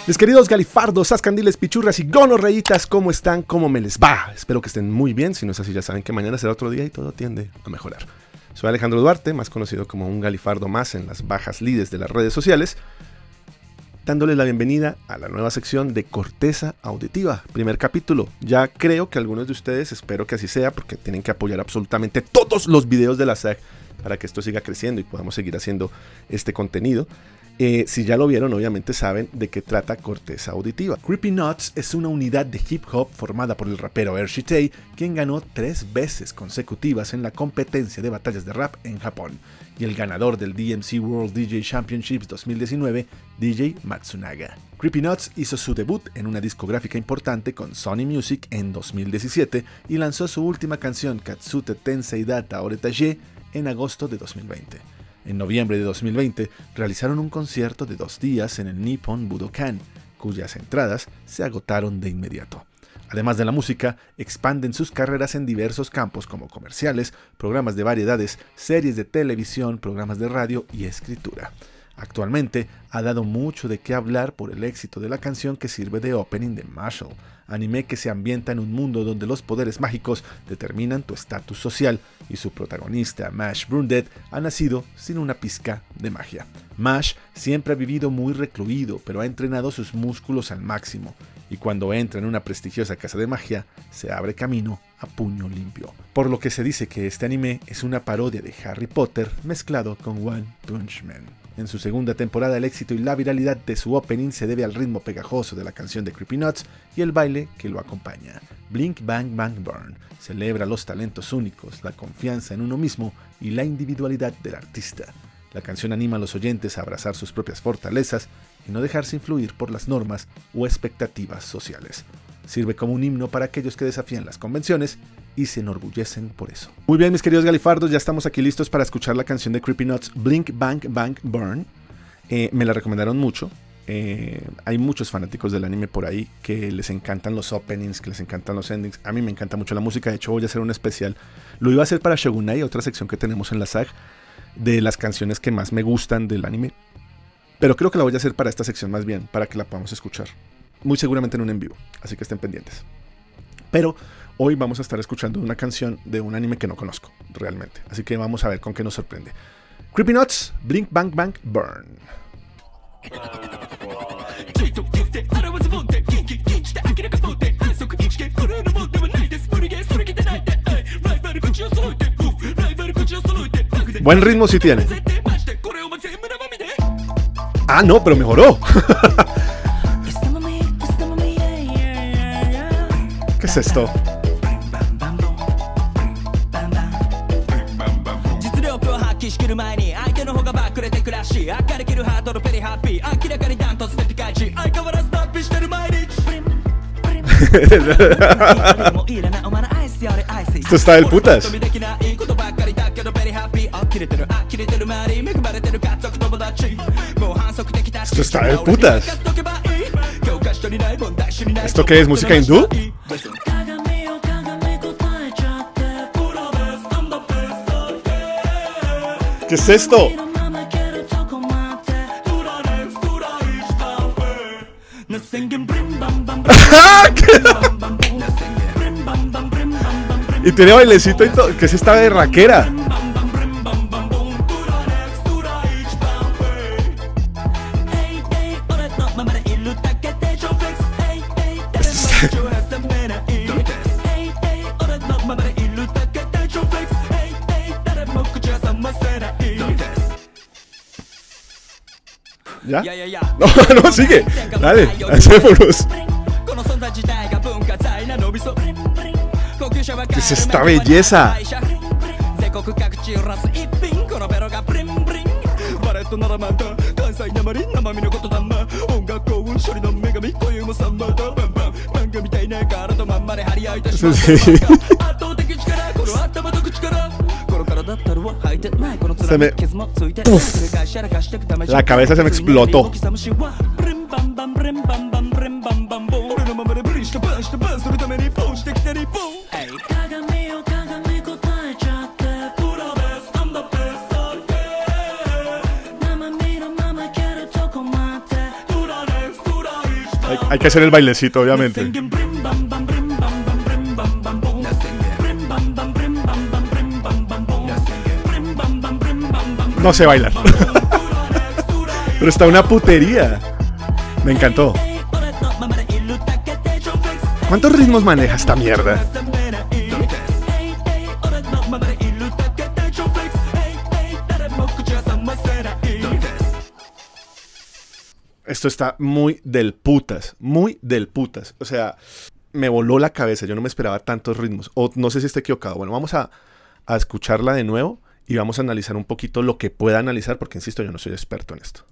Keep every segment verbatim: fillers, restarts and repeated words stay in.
Mis queridos galifardos, ascandiles, pichurras y gonorreitas, ¿cómo están? ¿Cómo me les va? Espero que estén muy bien, si no es así ya saben que mañana será otro día y todo tiende a mejorar. Soy Alejandro Duarte, más conocido como un galifardo más en las bajas lides de las redes sociales, dándoles la bienvenida a la nueva sección de Corteza Auditiva, primer capítulo. Ya creo que algunos de ustedes, espero que así sea, porque tienen que apoyar absolutamente todos los videos de la S A G para que esto siga creciendo y podamos seguir haciendo este contenido. Eh, si ya lo vieron, obviamente saben de qué trata Corteza Auditiva. Creepy Nuts es una unidad de hip hop formada por el rapero Ershi Tay, quien ganó tres veces consecutivas en la competencia de batallas de rap en Japón, y el ganador del D M C World D J Championships dos mil diecinueve, D J Matsunaga. Creepy Nuts hizo su debut en una discográfica importante con Sony Music en dos mil diecisiete y lanzó su última canción, Katsute Tensei Data Oretaje, en agosto de dos mil veinte. En noviembre de dos mil veinte realizaron un concierto de dos días en el Nippon Budokan, cuyas entradas se agotaron de inmediato. Además de la música, expanden sus carreras en diversos campos como comerciales, programas de variedades, series de televisión, programas de radio y escritura. Actualmente ha dado mucho de qué hablar por el éxito de la canción que sirve de opening de Marshall, anime que se ambienta en un mundo donde los poderes mágicos determinan tu estatus social y su protagonista, Mash Brundet, ha nacido sin una pizca de magia. Mash siempre ha vivido muy recluido, pero ha entrenado sus músculos al máximo, y cuando entra en una prestigiosa casa de magia, se abre camino a puño limpio. Por lo que se dice que este anime es una parodia de Harry Potter mezclado con One Punch Man. En su segunda temporada, el éxito y la viralidad de su opening se debe al ritmo pegajoso de la canción de Creepy Nuts y el baile que lo acompaña. Blink Bang Bang Burn celebra los talentos únicos, la confianza en uno mismo y la individualidad del artista. La canción anima a los oyentes a abrazar sus propias fortalezas y no dejarse influir por las normas o expectativas sociales. Sirve como un himno para aquellos que desafían las convenciones y se enorgullecen por eso. Muy bien, mis queridos galifardos, ya estamos aquí listos para escuchar la canción de Creepy Nuts, Blink Bang Bang Burn. Eh, me la recomendaron mucho. Eh, hay muchos fanáticos del anime por ahí que les encantan los openings, que les encantan los endings. A mí me encanta mucho la música, de hecho voy a hacer un especial. Lo iba a hacer para Shogunai, otra sección que tenemos en la S A G, de las canciones que más me gustan del anime. Pero creo que la voy a hacer para esta sección más bien, para que la podamos escuchar. Muy seguramente en un en vivo, así que estén pendientes. Pero hoy vamos a estar escuchando una canción de un anime que no conozco, realmente. Así que vamos a ver con qué nos sorprende. Creepy Nuts, Blink Bang Bang Burn. Buen ritmo sí tiene. Ah, no, pero mejoró. ¿Qué es esto? Esto está del putas. Esto está del putas. ¿Esto qué es? ¿Música hindú? ¿Qué es esto? Y tiene bailecito y todo. ¿Qué es esta berraquera? ¿Ya? No, no, sigue. Dale, hacémonos. ¿Qué es esta belleza? Se me... Uf, la cabeza se me explotó. Hay que hacer el bailecito, obviamente. No sé bailar. Pero está una putería. Me encantó. ¿Cuántos ritmos maneja esta mierda? Esto está muy del putas. Muy del putas. O sea, me voló la cabeza. Yo no me esperaba tantos ritmos. O no sé si estoy equivocado. Bueno, vamos a, a escucharla de nuevo y vamos a analizar un poquito lo que pueda analizar, porque insisto, yo no soy experto en esto.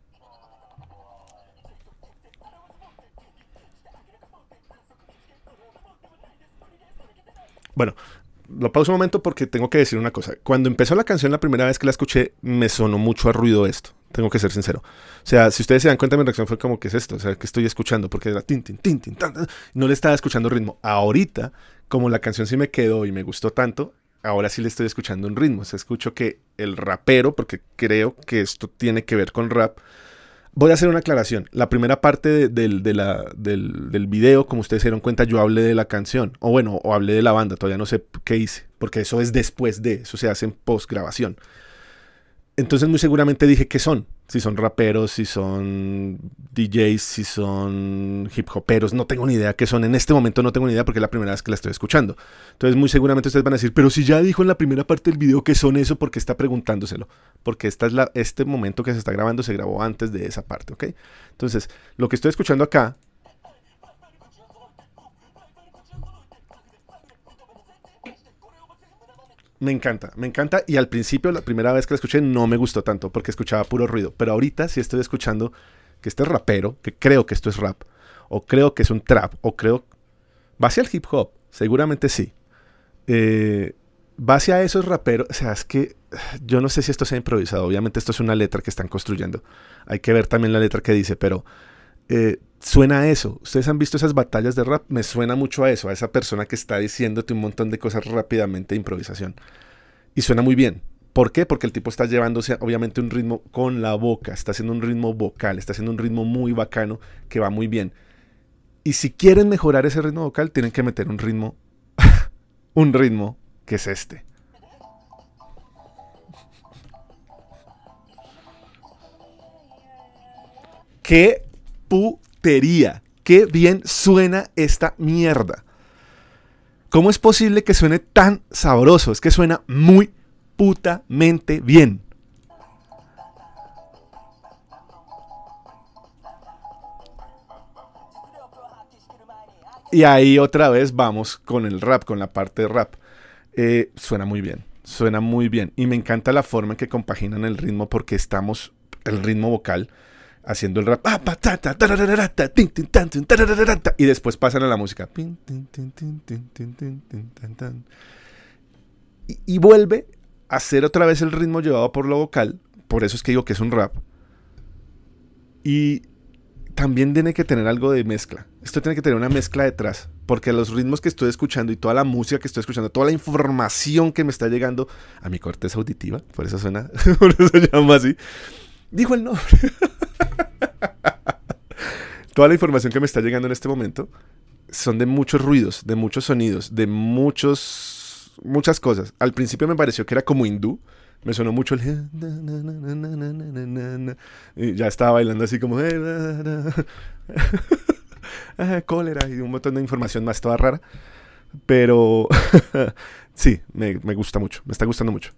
Bueno, lo pauso un momento porque tengo que decir una cosa. Cuando empezó la canción, la primera vez que la escuché, me sonó mucho a ruido esto. Tengo que ser sincero. O sea, si ustedes se dan cuenta, mi reacción fue como, ¿qué es esto? O sea, ¿qué estoy escuchando? Porque era tin, tin, tin, tin, tan, tan. No le estaba escuchando ritmo. Ahorita, como la canción sí me quedó y me gustó tanto, ahora sí le estoy escuchando un ritmo. O sea, escucho que el rapero, porque creo que esto tiene que ver con rap. Voy a hacer una aclaración. La primera parte de, de, de la, del, del video, como ustedes se dieron cuenta, yo hablé de la canción. O bueno, o hablé de la banda. Todavía no sé qué hice. Porque eso es después de. Eso se hace en postgrabación. Entonces muy seguramente dije qué son. Si son raperos, si son D Js, si son hip hoperos. No tengo ni idea qué son. En este momento no tengo ni idea porque es la primera vez que la estoy escuchando. Entonces muy seguramente ustedes van a decir, pero si ya dijo en la primera parte del video qué son eso, ¿por qué está preguntándoselo? Porque esta es la, este momento que se está grabando se grabó antes de esa parte, ¿ok? Entonces, lo que estoy escuchando acá... Me encanta, me encanta, y al principio, la primera vez que la escuché, no me gustó tanto, porque escuchaba puro ruido, pero ahorita sí estoy escuchando que este es rapero, que creo que esto es rap, o creo que es un trap, o creo... Va hacia el hip hop, seguramente sí. Eh, va hacia esos raperos, o sea, es que yo no sé si esto sea improvisado, obviamente esto es una letra que están construyendo, hay que ver también la letra que dice, pero... Eh, suena a eso. Ustedes han visto esas batallas de rap, me suena mucho a eso, a esa persona que está diciéndote un montón de cosas rápidamente de improvisación, y suena muy bien. ¿Por qué? Porque el tipo está llevándose obviamente un ritmo con la boca, está haciendo un ritmo vocal, está haciendo un ritmo muy bacano que va muy bien. Y si quieren mejorar ese ritmo vocal, tienen que meter un ritmo un ritmo que es este. ¡Qué putería! ¡Qué bien suena esta mierda! ¿Cómo es posible que suene tan sabroso? Es que suena muy putamente bien. Y ahí otra vez vamos con el rap, con la parte de rap. Eh, suena muy bien, suena muy bien. Y me encanta la forma en que compaginan el ritmo, porque estamos, el ritmo vocal, haciendo el rap, y después pasan a la música, y, y vuelve a hacer otra vez el ritmo llevado por lo vocal. Por eso es que digo que es un rap. Y también tiene que tener algo de mezcla. Esto tiene que tener una mezcla detrás, porque los ritmos que estoy escuchando y toda la música que estoy escuchando, toda la información que me está llegando a mi corteza auditiva, por eso suena, por eso se llama así. Dijo el nombre. Toda la información que me está llegando en este momento son de muchos ruidos, de muchos sonidos, de muchos, muchas cosas. Al principio me pareció que era como hindú. Me sonó mucho el... Y ya estaba bailando así como... cólera y un montón de información más toda rara. Pero sí, me, me gusta mucho, me está gustando mucho.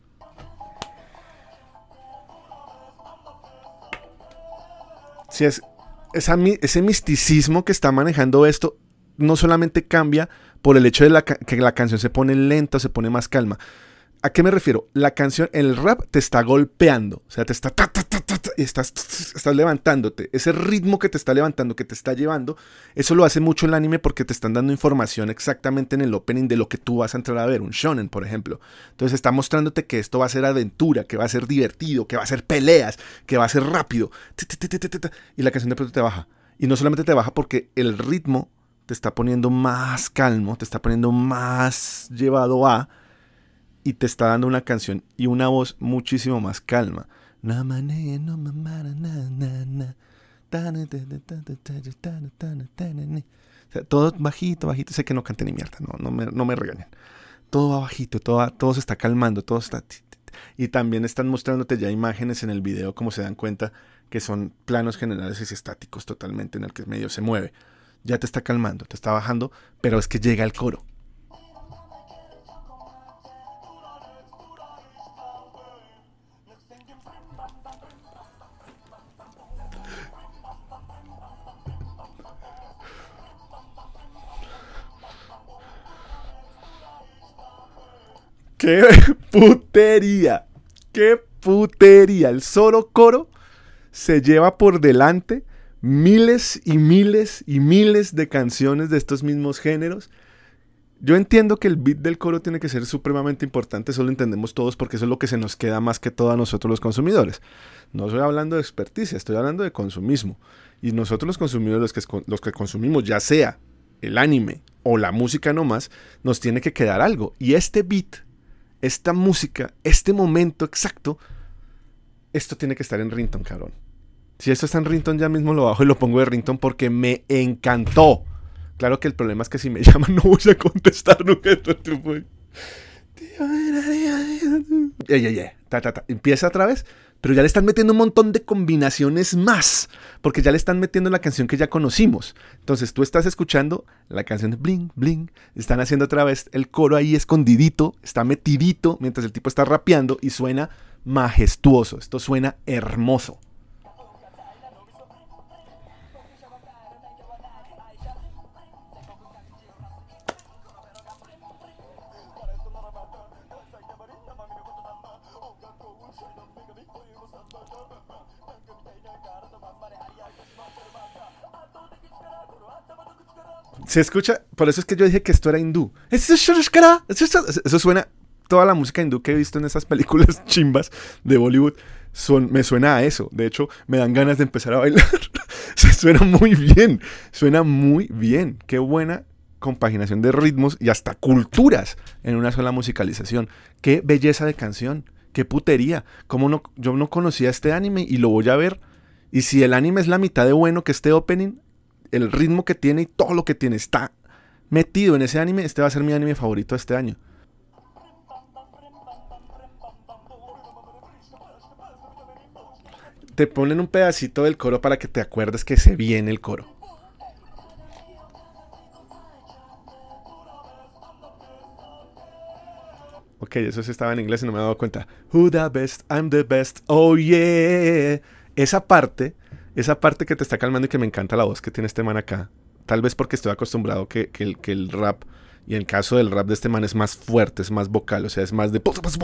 Sí, es, esa, ese misticismo que está manejando esto no solamente cambia por el hecho de la, que la canción se pone lenta o se pone más calma. ¿A qué me refiero? La canción, el rap te está golpeando, o sea, te está, ta, ta, ta, ta, ta, y estás, estás levantándote. Ese ritmo que te está levantando, que te está llevando, eso lo hace mucho el anime porque te están dando información exactamente en el opening de lo que tú vas a entrar a ver, un shonen, por ejemplo. Entonces está mostrándote que esto va a ser aventura, que va a ser divertido, que va a ser peleas, que va a ser rápido. Y la canción de pronto te baja. Y no solamente te baja porque el ritmo te está poniendo más calmo, te está poniendo más llevado a... y te está dando una canción y una voz muchísimo más calma. O sea, todo bajito, bajito. Sé que no cante ni mierda, no, no, me, no me regañen. Todo va bajito, todo, va, todo se está calmando, todo está... Y también están mostrándote ya imágenes en el video, como se dan cuenta, que son planos generales y estáticos totalmente, en el que medio se mueve. Ya te está calmando, te está bajando, pero es que llega el coro. ¡Qué putería! ¡Qué putería! El solo coro se lleva por delante miles y miles y miles de canciones de estos mismos géneros. Yo entiendo que el beat del coro tiene que ser supremamente importante, eso lo entendemos todos porque eso es lo que se nos queda más que todo a nosotros los consumidores. No estoy hablando de experticia, estoy hablando de consumismo. Y nosotros los consumidores, los que, los que consumimos, ya sea el anime o la música nomás, nos tiene que quedar algo. Y este beat, esta música, este momento exacto, esto tiene que estar en ringtone, cabrón. Si esto está en ringtone, ya mismo lo bajo y lo pongo de ringtone porque me encantó. Claro que el problema es que si me llaman no voy a contestar nunca. Ey, ey, ey. Ta, ta, ta. Empieza otra vez, pero ya le están metiendo un montón de combinaciones más, porque ya le están metiendo la canción que ya conocimos. Entonces tú estás escuchando la canción de Bling, Bling, están haciendo otra vez el coro ahí escondidito, está metidito, mientras el tipo está rapeando y suena majestuoso. Esto suena hermoso. Se escucha, por eso es que yo dije que esto era hindú. Eso suena, toda la música hindú que he visto en esas películas chimbas de Bollywood, son, me suena a eso. De hecho, me dan ganas de empezar a bailar. Se suena muy bien, suena muy bien. Qué buena compaginación de ritmos y hasta culturas en una sola musicalización. Qué belleza de canción, qué putería. Cómo no, yo no conocía este anime y lo voy a ver. Y si el anime es la mitad de bueno que este opening, el ritmo que tiene y todo lo que tiene está metido en ese anime, este va a ser mi anime favorito de este año. Te ponen un pedacito del coro para que te acuerdes que se viene el coro. Ok, eso sí estaba en inglés y no me he dado cuenta. Who the best, I'm the best, oh yeah. Esa parte... Esa parte que te está calmando y que me encanta la voz que tiene este man acá. Tal vez porque estoy acostumbrado que, que, el, que el rap, y en el caso del rap de este man es más fuerte, es más vocal, o sea, es más de...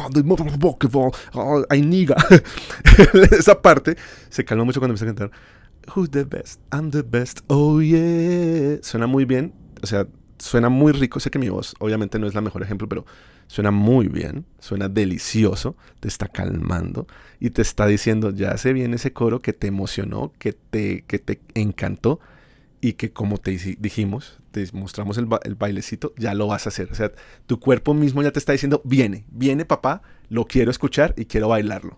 ¡Ay, niga! Esa parte se calma mucho cuando empieza a cantar. Who's the best? I'm the best. Oh, yeah. Suena muy bien, o sea, suena muy rico. Sé que mi voz obviamente no es la mejor ejemplo, pero suena muy bien, suena delicioso, te está calmando y te está diciendo, ya se viene ese coro que te emocionó, que te, que te encantó y que como te dijimos, te mostramos el, ba el bailecito, ya lo vas a hacer. O sea, tu cuerpo mismo ya te está diciendo, viene, viene papá, lo quiero escuchar y quiero bailarlo.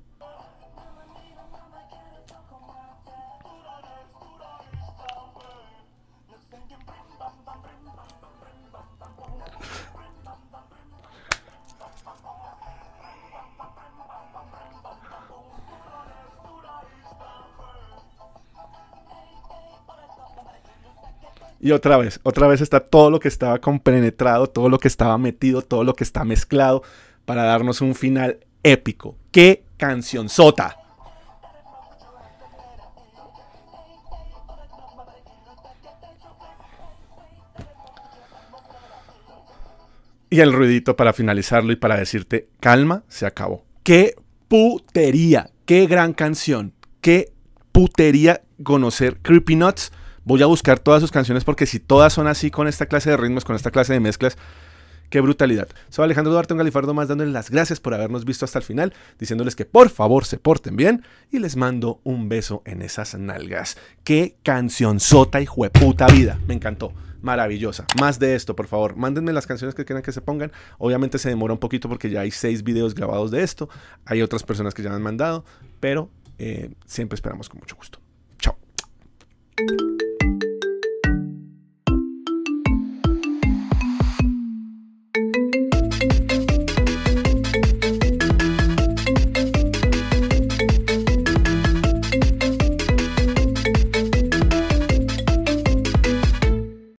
Y otra vez, otra vez está todo lo que estaba compenetrado, todo lo que estaba metido, todo lo que está mezclado para darnos un final épico. ¡Qué cancionzota! Y el ruidito para finalizarlo y para decirte, calma, se acabó. ¡Qué putería! ¡Qué gran canción! ¡Qué putería conocer Creepy Nuts! Voy a buscar todas sus canciones porque si todas son así con esta clase de ritmos, con esta clase de mezclas, ¡qué brutalidad! Soy Alejandro Duarte, un galifardo más, dándoles las gracias por habernos visto hasta el final, diciéndoles que por favor se porten bien y les mando un beso en esas nalgas. ¡Qué cancionzota y jueputa vida! Me encantó. Maravillosa. Más de esto, por favor. Mándenme las canciones que quieran que se pongan. Obviamente se demora un poquito porque ya hay seis videos grabados de esto. Hay otras personas que ya me han mandado, pero eh, siempre esperamos con mucho gusto.